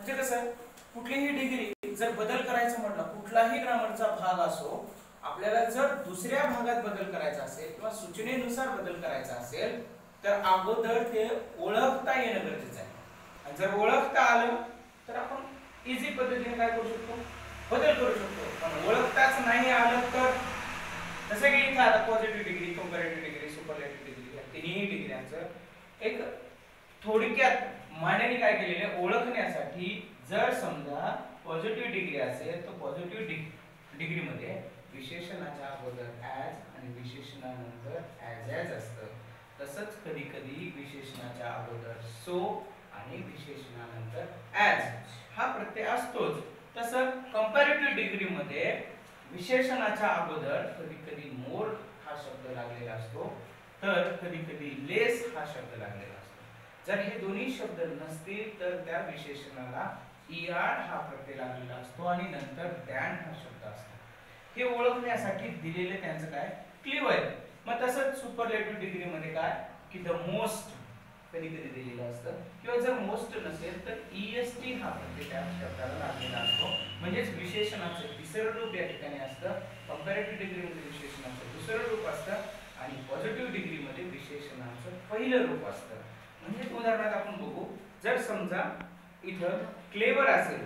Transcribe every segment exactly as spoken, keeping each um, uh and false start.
म्हणजे कसं कुठलीही डिग्री जर बदल करायचं म्हटलं, कुठलाही ग्रामरचा भाग असो, आपल्याला जर दुसऱ्या भागात बदल करायचा असेल किंवा सूचनेनुसार बदल करायचा असेल तर अगोदर ते ओळखता येणं गरजेचं आहे. आणि जर ओळखता आलं तर आपण इझी पद्धतीने काय करू शकतो, बदल करू शकतो. पण ओळखताच नाही आलं तर जसं की इथं आता positive degree, comparative degree, superlative degree या तिन्ही डिग्र्यांचं एक थोडक्यात मांडणी काय केलेली आहे, ओळखण्यासाठी जर समजा पॉझिटिव्ह डिग्री असेल तर पॉझिटिव्ह डिग्री मध्ये विशेषणाच्या अगोदर ॲज आणि विशेषणानंतर ॲज ॲज असतं. तसंच कधी कधी विशेषणाच्या अगोदर सो आणि विशेषणानंतर ॲज हा प्रत्यय असतोच. तसं कंपॅरेटिव्ह डिग्री मध्ये विशेषणाच्या अगोदर कधी कधी मोर हा शब्द लागलेला असतो, तर कधी कधी लेस हा शब्द लागलेला असतो. जर हे दोन्ही शब्द नसतील तर त्या विशेषणाला ईआर हा प्रत्यय लागलेला असतो आणि नंतर दॅन हा शब्द असतो. हे ओळखण्यासाठी दिलेले त्यांचं काय क्लिव आहे. मग तसंच सुपरलेटिव्ह डिग्री मध्ये काय की द मोस्ट कधी कधी दिलेलं असतं, किंवा जर मोस्ट नसेल तर ईएसटी हा प्रत्यय त्या शब्दाला लागलेला असतो. म्हणजेच विशेषणाचं तिसरं रूप या ठिकाणी असतं. कंपॅरेटिव्ह डिग्री मध्ये विशेषणाचं दुसरं रूप असतं आणि पॉझिटिव्ह डिग्री मध्ये विशेषणाचं पहिलं रूप असतं. म्हणजे उदाहरणार्थ आपण बघू, जर समजा इथं क्लेवर असेल,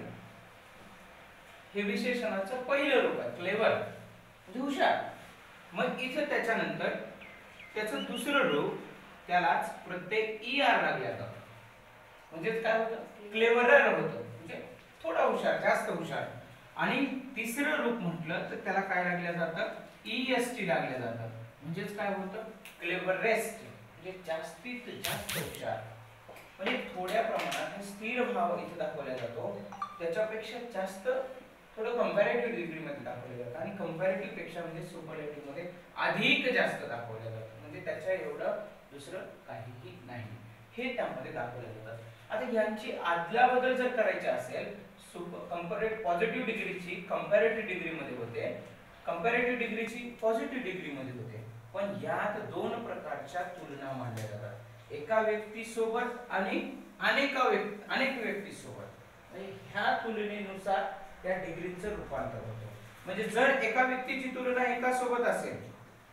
हे विशेषणाचं पहिलं रूप आहे, क्लेवर म्हणजे हुशार. मग इथं त्याच्यानंतर त्याचं दुसरं रूप त्यालाच प्रत्यय ईआर लागला जातो. म्हणजे काय होतं, क्लेवरर होतं, म्हणजे थोडा हुशार, जास्त हुशार. आणि तिसरं रूप म्हटलं तर त्याला काय लागलं जातं, ईएसटी लागलं जातं. म्हणजेच काय होतं, क्लेवरेस्ट म्हणजे जास्तीत जास्त हुशार. म्हणजे थोड्या प्रमाणात स्थिर भाव इथे दाखवला जातो, त्याच्यापेक्षा जास्त थोडं कंपॅरेटिव्ह डिग्री मध्ये दाखवलं जातं. आणि कंपॅरेटिव्ह पेक्षा म्हणजे सुपरलेटिव्ह मध्ये अधिक जास्त दाखवलं जातं. म्हणजे त्याच्या एवढं दुसरं काहीही नाही, हे त्यामध्ये दाखवलं जातं. आता यांची आदला बदल जर करायची असेल, कंपॅरेटिव्ह पॉझिटिव्ह डिग्रीची कंपॅरेटिव्ह डिग्री मध्ये होते, कंपॅरेटिव्ह डिग्रीची पॉझिटिव्ह डिग्री मध्ये होते. पण यात दोन प्रकारच्या तुलना मांडल्या जातात, एका व्यक्तीसोबत आणि अनेका व्यक्ती अनेक व्यक्तीसोबत. ह्या तुलनेनुसार त्या डिग्रीचं रूपांतर होतं. म्हणजे जर एका व्यक्तीची तुलना एका सोबत असेल,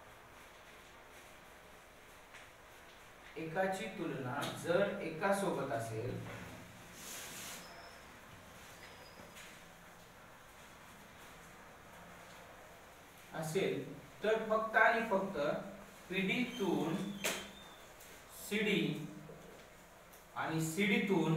एकाची तुलना जर एका सोबत असेल असेल तर फक्त आणि फक्त पीडीतून सीडी आणि सीडीतून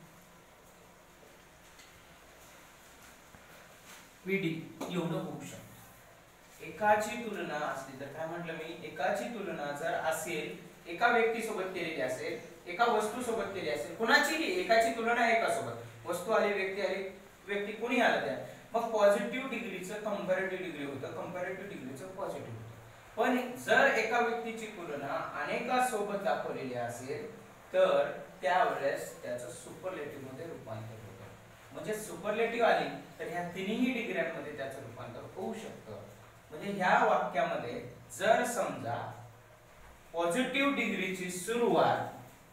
पीडी एवढं होऊ शकतं. एकाची तुलना असली तर काय म्हटलं मी, एकाची तुलना जर असेल, एका व्यक्तीसोबत केलेली असेल, एका वस्तू सोबत केली असेल, कुणाचीही एकाची तुलना एका सोबत, वस्तू आली, व्यक्ती आली, व्यक्ती कोणी आलं त्या, मग पॉझिटिव्ह डिग्रीचं कंपॅरेटिव्ह डिग्री होतं, कंपॅरेटिव्ह डिग्रीचं पॉझिटिव्ह होतं. पण जर एका व्यक्तीची तुलना अनेका सोबत दाखवलेली असेल तर त्यावेळेस त्याचं सुपरलेटिव्ह मध्ये रूपांतर होतं. म्हणजे सुपरलेटिव्ह आली तर ह्या तिन्ही डिग्र्यांमध्ये त्याचं रूपांतर होऊ शकतं. म्हणजे ह्या वाक्यामध्ये जर समजा पॉझिटिव्ह डिग्रीची सुरुवात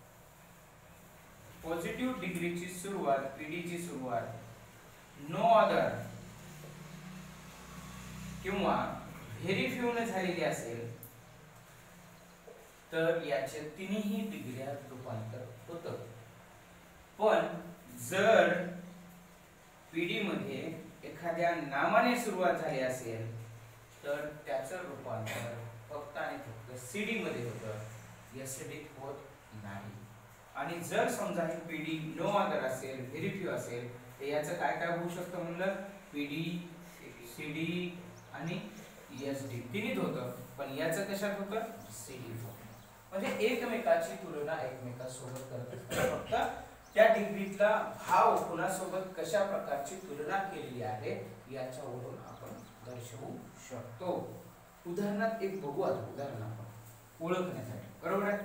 पॉझिटिव्ह डिग्रीची सुरुवात पीडीची सुरुवात नो अदर किंवा व्हेरी फ्यू ने झालेली असेल तर याचे तिन्ही डिग्र्यात रूपांतर होतं. पण जर पीडी मध्ये एखाद्या नामाने सुरुवात झाली असेल तर त्याचं रूपांतर फक्त आणि फक्त सीडी मध्ये होतं, एसडीत होत नाही. आणि जर समजा ही पीडी नो अदर असेल, व्हेरी फ्यू असेल तर याचं काय काय होऊ शकतं म्हणलं, पीडी, सीडी आणि एसडी तिन्हीत होतं. पण याचं कशात होतं, सीडी होतं. म्हणजे एकमेकाची तुलना एकमेकांसोबत करत फक्त त्या डिग्रीतला भाव कुणासोबत कशा प्रकारची तुलना केलेली आहे याच्यावरून आपण दर्शवू शकतो. उदाहरणात एक बघू, आता उदाहरण आपण ओळखण्यासाठी, बरोबर आहे.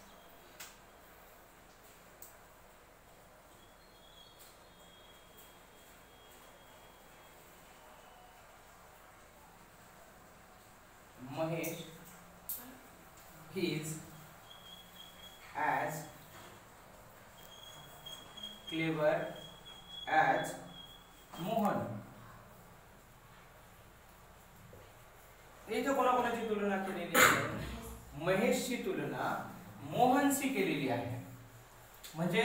Mahesh is as clever as Mohan. इथे कोणाकोणाची तुलना केलेली आहे? महेशची तुलना मोहनशी केलेली आहे. म्हणजे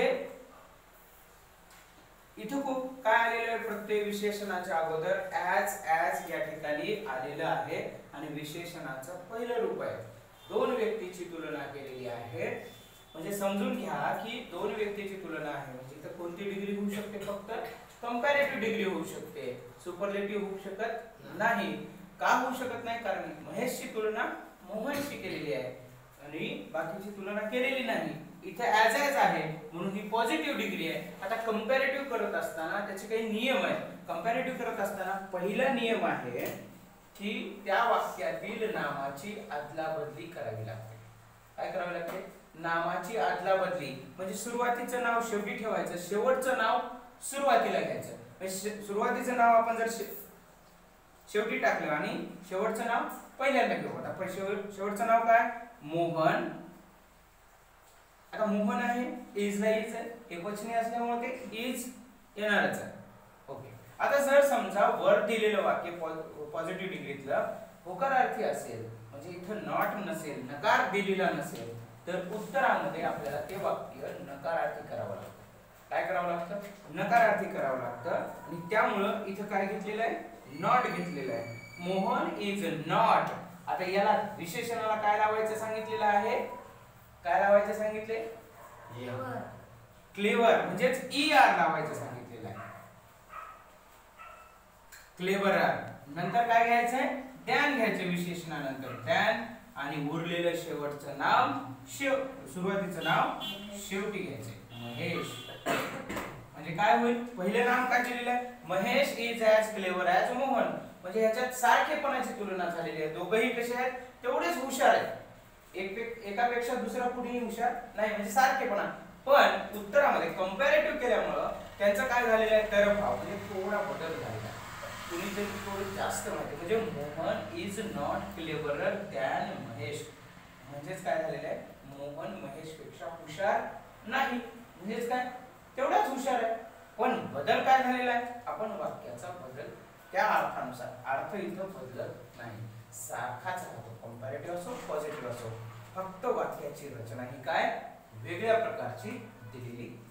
इथं खूप काय आलेलं आहे? प्रत्यय विशेषणाच्या अगोदर ॲज ॲज या ठिकाणी आलेलं आहे आणि विशेषणाचं पहिलं रूप आहे. दोन व्यक्तीची तुलना केलेली आहे. म्हणजे समजून घ्या की दोन व्यक्तीची तुलना आहे म्हणजे इथं कोणती डिग्री होऊ शकते? फक्त कंपॅरेटिव्ह डिग्री होऊ शकते, सुपरलेटिव्ह होऊ शकत नाही. का होऊ शकत नाही? कारण महेशची तुलना मोहनशी केलेली आहे आणि बाकीची तुलना केलेली नाही. इथे ॲज ॲज आहे म्हणून ही पॉझिटिव्ह डिग्री आहे. आता कंपॅरेटिव्ह करत असताना त्याचे काही नियम आहेत. कंपॅरेटिव्ह करत असताना पहिला नियम आहे की त्या वाक्यातील नामाची अदलाबदली करावी लागते. काय करावी लागते? नामाची अदलाबदली. म्हणजे सुरुवातीचं नाव शेवटी ठेवायचं, शेवटचं नाव सुरुवातीला घ्यायचं. म्हणजे सुरुवातीचं नाव आपण जर शेवटी टाकलं आणि शेवटचं नाव पहिल्यांदा घेऊ. आता शेवटचं नाव काय? मोहन. आता मोहन आहे, इज ला इज आहे, एकवचनी असल्यामुळे ते इज येणारच आहे. ओके. आता जर समजा वर दिलेलं वाक्य पॉझिटिव्ह डिग्रीतलं होकारार्थी असेल म्हणजे इथं नॉट नसेल, नकार दिलेला नसेल तर उत्तरामध्ये आपल्याला ते वाक्य नकारार्थी करावं लागतं. काय करावं लागतं? नकारार्थी करावं लागतं. आणि त्यामुळं इथं काय घेतलेलं आहे? नॉट घेतलेलं आहे. Mohan is not. आता याला विशेषणाला काय लावायचं सांगितलेलं आहे? काय लावायचं सांगितले? क्लेवर. म्हणजेच ई आर लावायचं सांगितलेलं आहे. क्लेवर. नंतर काय घ्यायचंय? दॅन घ्यायचं विशेषणानंतर. दॅन आणि उरलेलं शेवटचं नाव शेव सुरुवातीचं नाव शेवटी घ्यायचंय. महेश. म्हणजे काय होईल? पहिले नाम काय दिलेलं आहे? Mahesh is as clever as Mohan. म्हणजे ह्याच्यात सारखेपणाची तुलना झालेली आहे. दोघंही कसे आहेत? तेवढेच हुशार आहेत. एक एकापेक्षा दुसरा कुठेही हुशार नाही, म्हणजे सारखेपणा. पण उत्तरामध्ये कंपॅरेटिव्ह केल्यामुळं त्यांचं काय झालेलं आहे? तरभाव म्हणजे थोडा बदल झालेला आहे. कुणीतरी थोडं जास्त माहिती म्हणजे Mohan is not cleverer than Mahesh. म्हणजेच काय झालेलं आहे? मोहन महेशपेक्षा हुशार नाही. म्हणजेच काय? तेवढाच हुशार आहे. पण बदल काय झालेला आहे? आपण वाक्याचा बदल त्या अर्थानुसार, अर्थ इथं बदलत नाही, सारखाच राहतो. कंपॅरेटिव्ह असो पॉझिटिव्ह असो, फक्त वाक्याची रचना ही काय वेगळ्या प्रकारची दिलेली